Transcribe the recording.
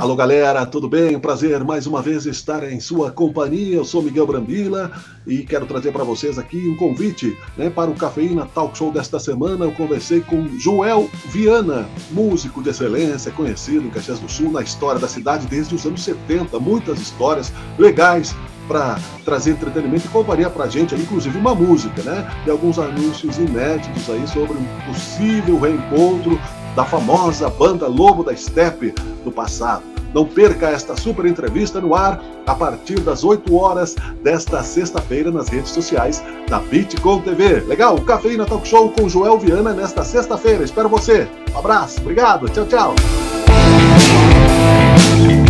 Alô galera, tudo bem? Prazer mais uma vez estar em sua companhia. Eu sou Miguel Brambila e quero trazer para vocês aqui um convite, para o Cafeína Talk Show desta semana. Eu conversei com Joel Viana, músico de excelência, conhecido em Caxias do Sul, na história da cidade desde os anos 70. Muitas histórias legais para trazer entretenimento e compartilhar para a gente, inclusive uma música, e alguns anúncios inéditos aí sobre um possível reencontro da famosa banda Lobo da Steppe do passado. Não perca esta super entrevista no ar a partir das 8 horas desta sexta-feira nas redes sociais da Bitcom TV. Legal? O Cafeína Talk Show com Joel Viana nesta sexta-feira. Espero você. Um abraço, obrigado, tchau, tchau.